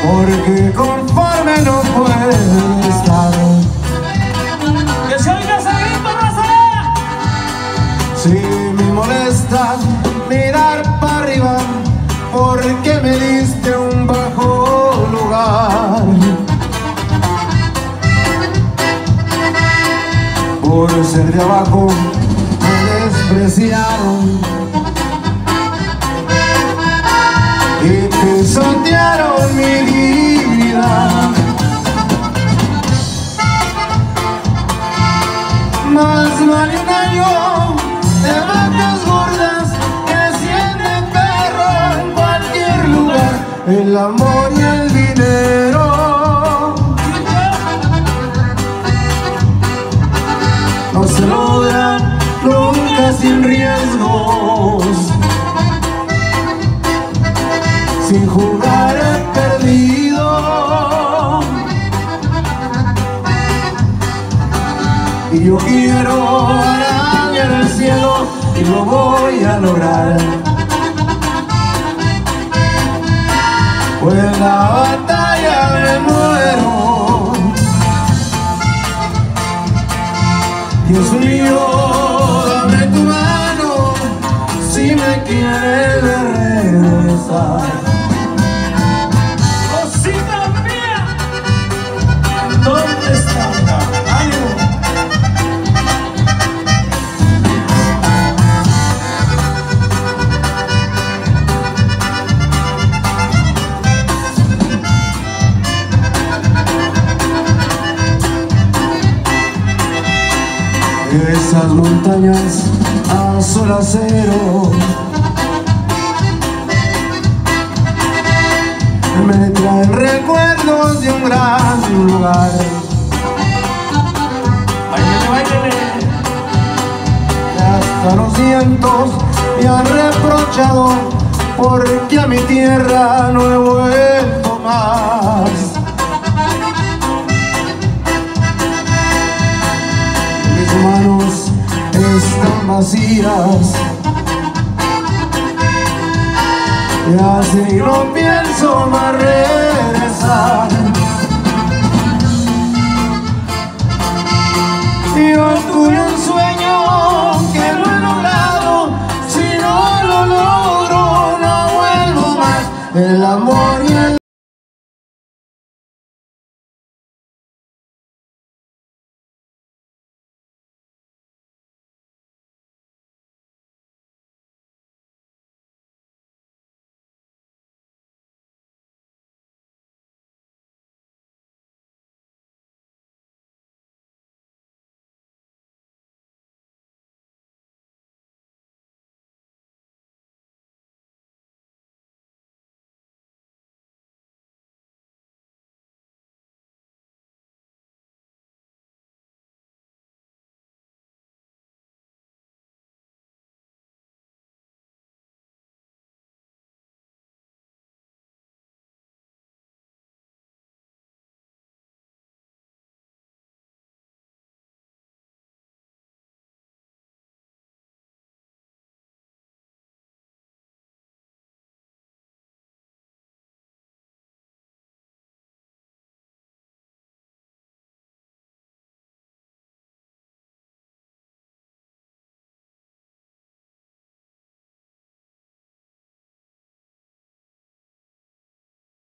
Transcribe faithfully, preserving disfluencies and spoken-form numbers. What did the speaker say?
porque conforme no puedo estar. ¡Que se oiga ese grito, raza! Si me molesta mirar para arriba, porque me diste un bajo lugar. Por ser de abajo me despreciaron y pisotearon mi vida. Más vale un año de vacas gordas que cien de perro en cualquier lugar. El amor y el dinero no se logran nunca sin riesgos. Sin jugar he perdido, y yo quiero arañar el cielo y lo voy a lograr. Pues en la batalla me muero. Dios mío, dame tu mano si me quieres regresar. ¿Dónde está? ¡Ánimo! Esas montañas a sol acero me traen recuerdos de un gran lugar. ¡Báilele, báilele! Que hasta los vientos me han reprochado porque a mi tierra no he vuelto más. Mis manos están vacías y así no pienso más regresar. Yo tuve un sueño que no he logrado, si no lo logro no vuelvo más. El amor